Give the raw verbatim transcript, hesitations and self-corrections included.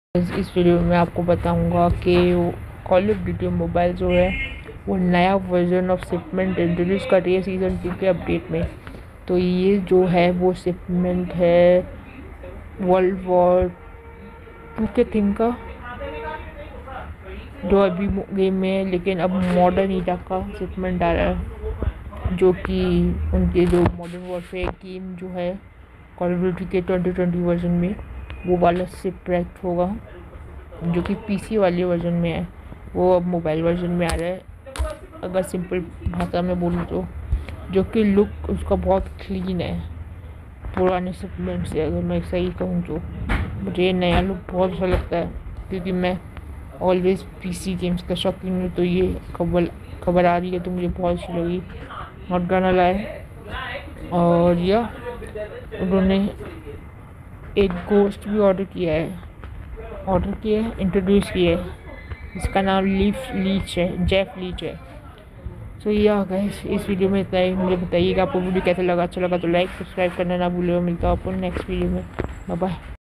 इस इस वीडियो में आपको बताऊंगा कि कॉल ऑफ ड्यूटी मोबाइल जो है वो नया वर्जन ऑफ शिपमेंट इंट्रोड्यूस कर रही है सीज़न टू के अपडेट में। तो ये जो है वो शिपमेंट है वर्ल्ड वॉर टू के थीम का, जो अभी गेम में है, लेकिन अब मॉडर्न ईरा का शिपमेंट आ रहा है, जो कि उनके जो मॉडर्न वॉरफेयर गेम जो है कॉल ऑफ ड्यूटी के ट्वेंटी ट्वेंटी वर्जन में वो वाला शिपरेक्ट होगा, जो कि पीसी वाले वर्जन में है वो अब मोबाइल वर्जन में आ रहा है। अगर सिंपल भाषा में बोलूँ तो जो कि लुक उसका बहुत क्लीन है पुराने शिपमेंट से। अगर मैं सही कहूँ तो मुझे ये नया लुक बहुत अच्छा लगता है, क्योंकि मैं ऑलवेज पीसी गेम्स का शौकीन हूँ। तो ये खबर खबर आ रही है तो मुझे बहुत अच्छी लगी। नॉट गाना लाए और या उन्होंने एक गोस्ट भी ऑर्डर किया है ऑर्डर किया है इंट्रोड्यूस किया है, इसका नाम लीफ लीच है जेफ लीच है। सो या गाइस, इस वीडियो में इतना ही। मुझे बताइएगा आपको वीडियो कैसा लगा। अच्छा लगा तो लाइक सब्सक्राइब करना ना भूलिएगा। मिलता हूँ आपको नेक्स्ट वीडियो में। Bye bye.